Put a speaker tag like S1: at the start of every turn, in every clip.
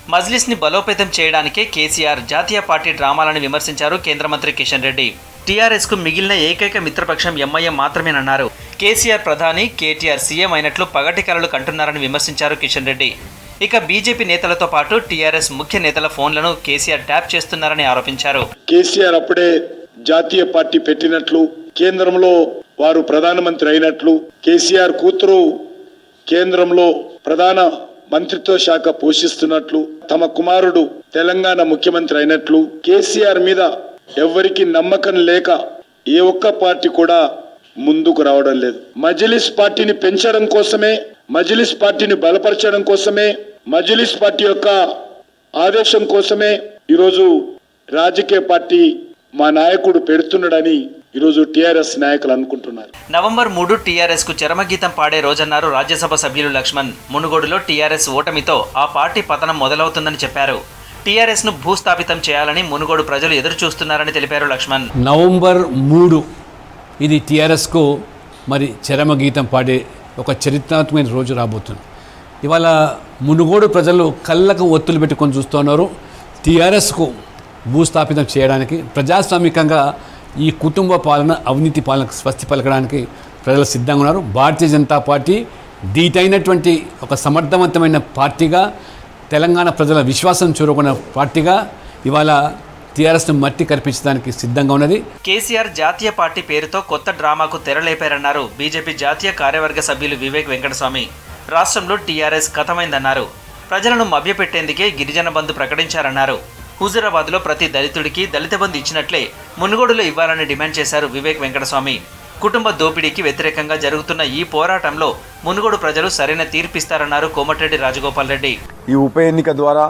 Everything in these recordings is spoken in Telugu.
S1: మజ్లిస్ని బలోపేతం చేయడానికే కేసీఆర్ జాతీయ పార్టీ డ్రామాలను విమర్శించారు కేంద్ర మంత్రి కిషన్ రెడ్డి. టీఆర్ఎస్కు మిగిలిన ఏకైక మిత్రపక్షం ఎంఐఎం మాత్రమేనన్నారు. కేసీఆర్ ప్రధాని, కేటీఆర్ సీఎం అయినట్లు పగటి కలలు కంటున్నారని విమర్శించారు కిషన్ రెడ్డి. ఇక బీజేపీ నేతలతో పాటు టీఆర్ఎస్ ముఖ్య నేతల ఫోన్లను కేసీఆర్ ట్యాప్ చేస్తున్నారని ఆరోపించారు.
S2: కేసీఆర్ అప్పుడే జాతీయ పార్టీ పెట్టినట్లు, కేంద్రంలో వారు ప్రధానమంత్రి అయినట్లు, కేసీఆర్ కూతురు కేంద్రంలో ప్రధాన మంత్రిత్వ శాఖ పోషిస్తున్నట్లు, తమ కుమారుడు తెలంగాణ ముఖ్యమంత్రి అయినట్లు, కేసీఆర్ మీద ఎవరికి నమ్మకం లేక ఏ ఒక్క పార్టీ కూడా ముందుకు రావడం లేదు. మజ్లిస్ పార్టీని పెంచడం కోసమే, మజ్లిస్ పార్టీని బలపరచడం కోసమే, మజ్లిస్ పార్టీ యొక్క ఆదేశం కోసమే ఈరోజు రాజకీయ పార్టీ మా నాయకుడు పెడుతున్నాడని ఈరోజు టీఆర్ఎస్ నాయకులు అనుకుంటున్నారు.
S1: నవంబర్ 3 టీఆర్ఎస్ కు చరమగీతం పాడే రోజన్నారు రాజ్యసభ సభ్యులు లక్ష్మణ్. మునుగోడులో టీఆర్ఎస్ ఓటమితో ఆ పార్టీ పతనం మొదలవుతుందని చెప్పారు. టీఆర్ఎస్ ను భూస్థాపితం చేయాలని మునుగోడు ప్రజలు ఎదురు చూస్తున్నారని తెలిపారు లక్ష్మణ్.
S3: నవంబర్ 3 ఇది టీఆర్ఎస్కు మరి చరమగీతం పాడే ఒక చరిత్రాత్మకమైన రోజు రాబోతుంది. ఇవాళ మునుగోడు ప్రజలు కళ్ళకు ఒత్తులు పెట్టుకొని చూస్తున్నారు. టీఆర్ఎస్కు భూస్థాపితం చేయడానికి, ప్రజాస్వామికంగా ఈ కుటుంబ పాలన, అవినీతి పాలనకు స్వస్తి పలకడానికి ప్రజలు సిద్ధంగా ఉన్నారు. భారతీయ జనతా పార్టీ దీటైనటువంటి ఒక సమర్థవంతమైన పార్టీగా, తెలంగాణ ప్రజల విశ్వాసం చూరుకున్న పార్టీగా ఇవాళ టీఆర్ఎస్ను మట్టి కల్పించడానికి సిద్ధంగా ఉన్నది.
S1: కేసీఆర్ జాతీయ పార్టీ పేరుతో కొత్త డ్రామాకు తెరలేపారన్నారు బీజేపీ జాతీయ కార్యవర్గ సభ్యులు వివేక్ వెంకటస్వామి. రాష్ట్రంలో టీఆర్ఎస్ కథమైందన్నారు. ప్రజలను మభ్యపెట్టేందుకే గిరిజన బంధు ప్రకటించారన్నారు. హుజూరాబాద్లో ప్రతి దళితుడికి దళిత బంధు ఇచ్చినట్లే మునుగోడులో ఇవ్వాలని డిమాండ్ చేశారు వివేక్ వెంకటస్వామి. కుటుంబ దోపిడీకి వ్యతిరేకంగా జరుగుతున్న ఈ పోరాటంలో మునుగోడు ప్రజలు సరైన తీర్పిస్తారన్నారు కోమటిరెడ్డి రాజగోపాల్ రెడ్డి.
S4: ఈ ఉప ఎన్నిక ద్వారా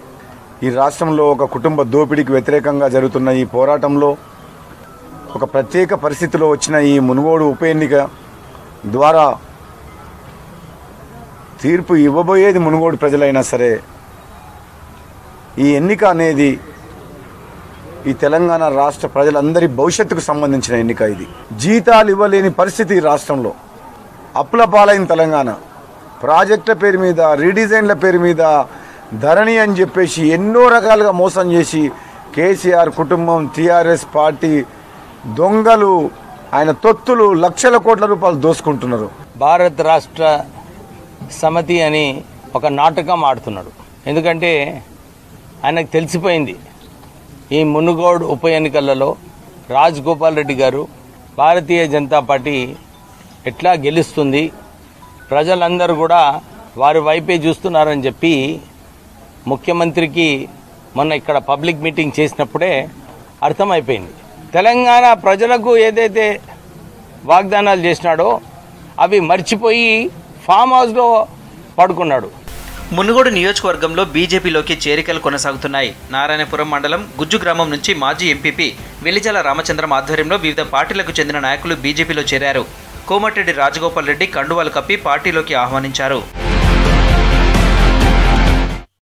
S4: ఈ రాష్ట్రంలో ఒక కుటుంబ దోపిడీకి వ్యతిరేకంగా జరుగుతున్న ఈ పోరాటంలో ఒక ప్రత్యేక పరిస్థితిలో వచ్చిన ఈ మునుగోడు ఉప ఎన్నిక ద్వారా తీర్పు ఇవ్వబోయేది మునుగోడు ప్రజలైనా సరే, ఈ ఎన్నిక అనేది ఈ తెలంగాణ రాష్ట్ర ప్రజలందరి భవిష్యత్తుకు సంబంధించిన ఎన్నిక. ఇది జీతాలు ఇవ్వలేని పరిస్థితి ఈ రాష్ట్రంలో, అప్పుల పాలైన తెలంగాణ, ప్రాజెక్టుల పేరు మీద, రీడిజైన్ల పేరు మీద, ధరణి అని చెప్పేసి ఎన్నో రకాలుగా మోసం చేసి కేసీఆర్ కుటుంబం, టీఆర్ఎస్ పార్టీ దొంగలు, ఆయన తొత్తులు లక్షల కోట్ల రూపాయలు దోసుకుంటున్నారు.
S5: భారత రాష్ట్ర సమితి అని ఒక నాటకం ఆడుతున్నాడు. ఎందుకంటే ఆయనకు తెలిసిపోయింది ఈ మునుగోడు ఉప ఎన్నికలలో రాజగోపాల్ రెడ్డి గారు భారతీయ జనతా పార్టీ ఎట్లా గెలుస్తుంది, ప్రజలందరూ కూడా వారి వైపే చూస్తున్నారని చెప్పి ముఖ్యమంత్రికి మొన్న ఇక్కడ పబ్లిక్ మీటింగ్ చేసినప్పుడే అర్థమైపోయింది. తెలంగాణ ప్రజలకు ఏదైతే వాగ్దానాలు చేసినాడో అవి మర్చిపోయి ఫామ్ హౌస్లో పడుకున్నాడు.
S1: మునుగోడు నియోజకవర్గంలో బీజేపీలోకి చేరికలు కొనసాగుతున్నాయి. నారాయణపురం మండలం గుజ్జు గ్రామం నుంచి మాజీ ఎంపీపీ వెలిజల రామచంద్రం ఆధ్వర్యంలో వివిధ పార్టీలకు చెందిన నాయకులు బీజేపీలో చేరారు. కోమటిరెడ్డి రాజగోపాల్ రెడ్డి కండువాలు కప్పి పార్టీలోకి ఆహ్వానించారు.